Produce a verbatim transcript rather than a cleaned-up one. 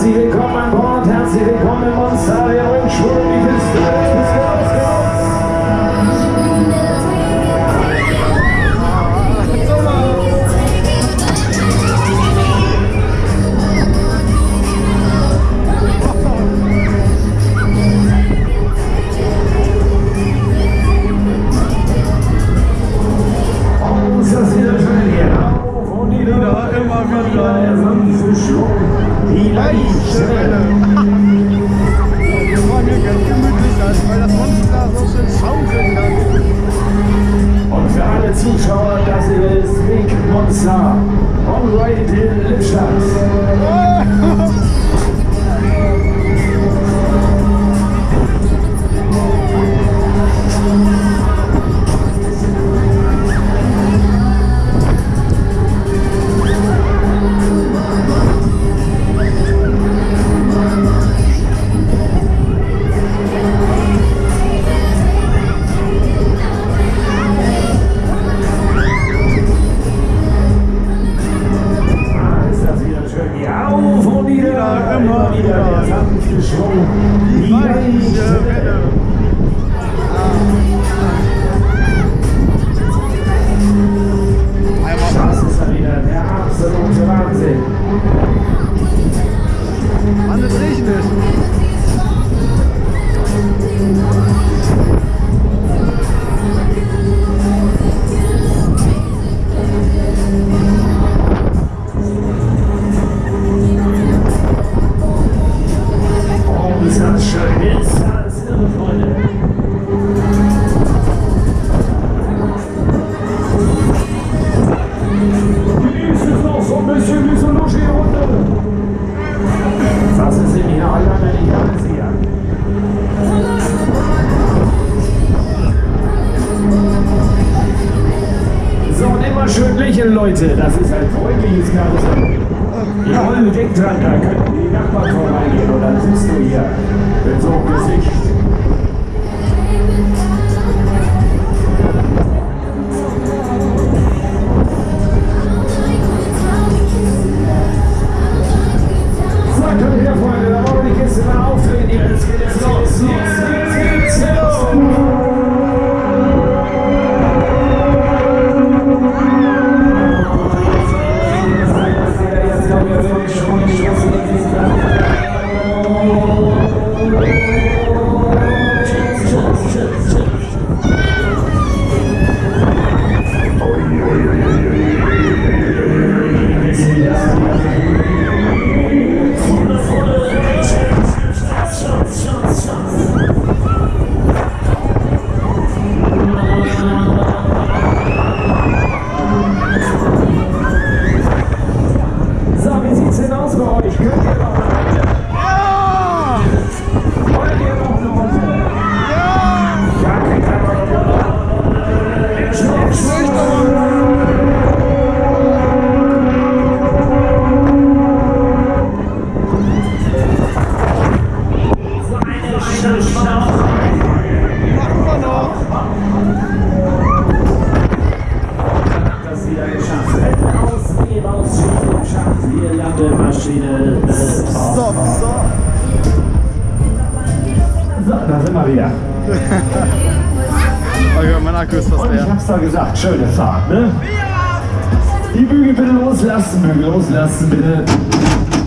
Herzlich willkommen an Bord, herzlich willkommen im Monster, wir bringen Schwung in die Küste. Bis raus, raus. Oh, ist das wieder schön hier. Auf und nieder, immer wieder der sanfte Schwung. Die Leiche. Das war mir ganz gemütlich, weil das Monster so schön schaukeln kann. Und für alle Zuschauer, das hier ist Big Monster. Alright in Lippstadt. Immer wieder der sanfte Schwung, die leichte Welle. Das ist ja wieder der absolute Wahnsinn. Mann, das regnet. Ist das schön, ist das irre, Freunde. Genießt es noch so ein bisschen diese Logierrunde. Was ist denn hier alle, wenn ich alles hier? So, und immer schön lächeln, Leute. Das ist ein freundliches Karussell. Jawohl, denk dran, da könnten die Nachbarn vorbeigehen und dann sitzt du hier mit so einem Gesicht. So, kommt her, Freunde, da wollen wir die Gäste mal auftreten hier. Jetzt geht es los. Jetzt geht's los. Maschine. Stop, stop. So, da sind wir wieder. Okay, mein Akku ist fast Und ich leer. hab's doch gesagt, schöne Fahrt, ne? Die Bügel bitte loslassen, Bügel loslassen, bitte.